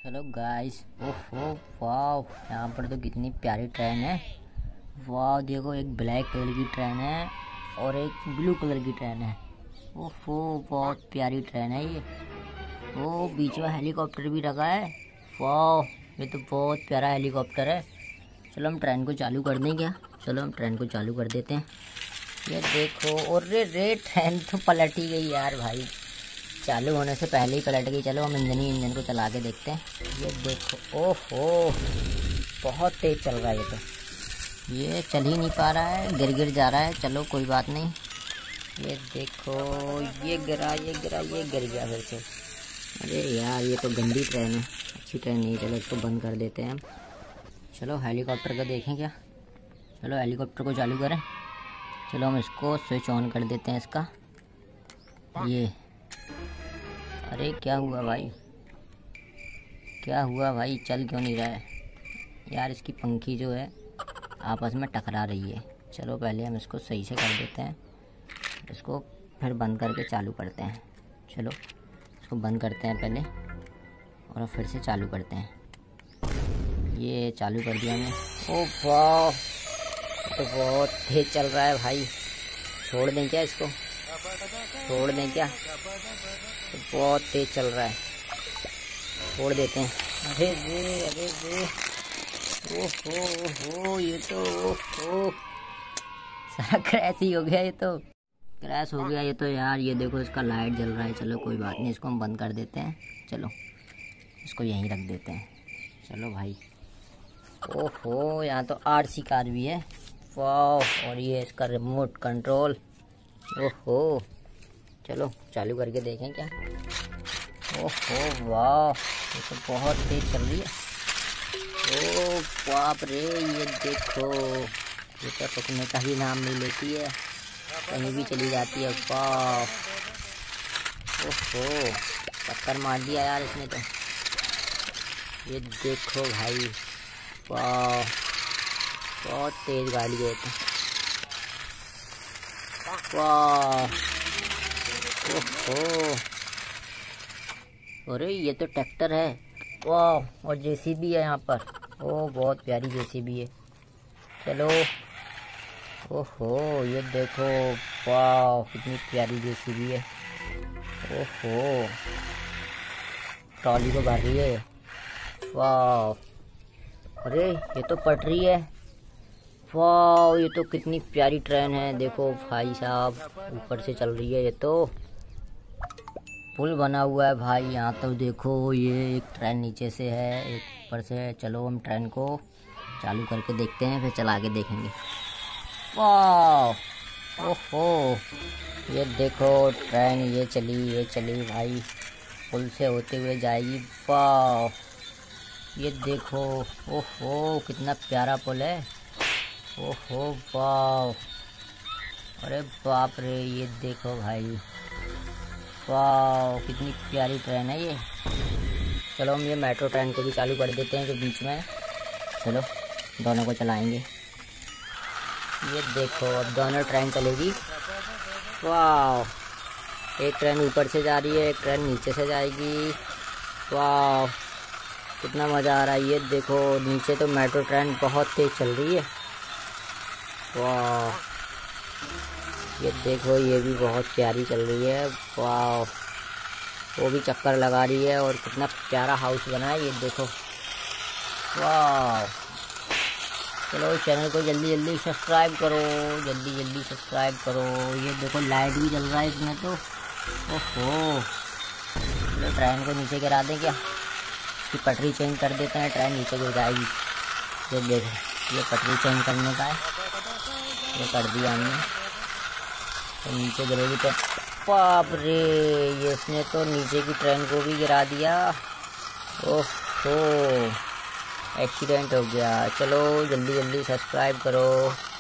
Hello guys. ओहो वाह, यहाँ पर तो कितनी प्यारी ट्रेन है। वाह देखो, एक ब्लैक कलर की ट्रेन है और एक ब्लू कलर की ट्रेन है। ओहो बहुत प्यारी ट्रेन है ये। वो बीच में हेलीकॉप्टर भी रखा है। वाह ये तो बहुत प्यारा हेलीकॉप्टर है। चलो हम ट्रेन को चालू कर दें क्या? चलो हम ट्रेन को चालू कर देते हैं। ये देखो, और रे ट्रेन तो पलट ही गई यार भाई, चालू होने से पहले ही पलट गई। चलो हम इंजन को चला के देखते हैं। ये देखो, ओहो बहुत तेज़ चल रहा है ये तो। ये चल ही नहीं पा रहा है, गिर जा रहा है। चलो कोई बात नहीं। ये देखो, ये गिरा ये गिर गया फिर से। अरे यार ये तो गंदी ट्रेन है, अच्छी ट्रेन नहीं। चलो इसको बंद कर देते हैं हम। चलो हेलीकॉप्टर का देखें क्या? चलो हेलीकॉप्टर को चालू करें। चलो हम इसको स्विच ऑन कर देते हैं इसका। ये अरे क्या हुआ भाई, क्या हुआ भाई? चल क्यों नहीं रहा है यार? इसकी पंखी जो है आपस में टकरा रही है। चलो पहले हम इसको सही से कर देते हैं, इसको फिर बंद करके चालू करते हैं। चलो इसको बंद करते हैं पहले और फिर से चालू करते हैं। ये चालू कर दिया हमने। ओ वाह तो बहुत तेज चल रहा है भाई। छोड़ दें क्या इसको? छोड़ दें क्या? तो बहुत तेज चल रहा है, छोड़ देते हैं। अरे रे ओहो ये तो ओहो सारा क्रैश ही हो गया। ये तो क्रैश हो गया ये तो यार। ये देखो इसका लाइट जल रहा है। चलो कोई बात नहीं, इसको हम बंद कर देते हैं। चलो इसको यहीं रख देते हैं। चलो भाई। ओहो यहाँ तो आरसी कार भी है। वाह, और ये इसका रिमोट कंट्रोल। ओहो चलो चालू करके देखें क्या? ओहो वाह ये तो बहुत तेज चल रही है। ओ बाप रे, ये देखो, ये तो रुकने का ही नाम नहीं लेती है, कहीं भी चली जाती है। वाह ओहो टक्कर मार दिया यार इसने तो। ये देखो भाई, वाह बहुत तेज गाड़ी है तो। वाह ओहो, अरे ये तो ट्रैक्टर है। वाह, और जेसीबी है यहाँ पर। ओ बहुत प्यारी जेसीबी है। चलो ओहो ये देखो, वाह कितनी प्यारी जेसीबी है। ओहो ट्रॉली को भर रही है। वाह, अरे ये तो पटरी है। वाह ये तो कितनी प्यारी ट्रेन है। देखो भाई साहब, ऊपर से चल रही है। ये तो पुल बना हुआ है भाई यहाँ तो। देखो ये एक ट्रेन नीचे से है, एक ऊपर से है। चलो हम ट्रेन को चालू करके देखते हैं, फिर चला के देखेंगे। वाह ओहो ये देखो ट्रेन, ये चली भाई, पुल से होते हुए जाएगी। वाह ये देखो, ओहो कितना प्यारा पुल है। ओहो वाह, अरे बाप रे, ये देखो भाई, वाह कितनी प्यारी ट्रेन है ये। चलो हम ये मेट्रो ट्रेन को भी चालू कर देते हैं जो बीच में है। चलो दोनों को चलाएंगे। ये देखो अब दोनों ट्रेन चलेगी। वाह एक ट्रेन ऊपर से जा रही है, एक ट्रेन नीचे से जाएगी। वाह कितना मज़ा आ रहा है। ये देखो नीचे तो मेट्रो ट्रेन बहुत तेज़ चल रही है। वाह ये देखो, ये भी बहुत प्यारी चल रही है। वाह वो भी चक्कर लगा रही है, और कितना प्यारा हाउस बना है ये देखो। वाह चलो चैनल को जल्दी सब्सक्राइब करो, जल्दी सब्सक्राइब करो। ये देखो लाइट भी जल रहा है इसमें तो। ओहो चलो ट्रेन को नीचे गिरा दें क्या? कि पटरी चेंज कर देते हैं, ट्रेन नीचे गिर जाएगी। ये देखो ये पटरी चेंज करने का है, ये कर दिया हमने तो नीचे गिरेगी तो। बाप रे, ये इसने तो नीचे की ट्रेन को भी गिरा दिया। ओहो एक्सीडेंट हो गया। चलो जल्दी सब्सक्राइब करो।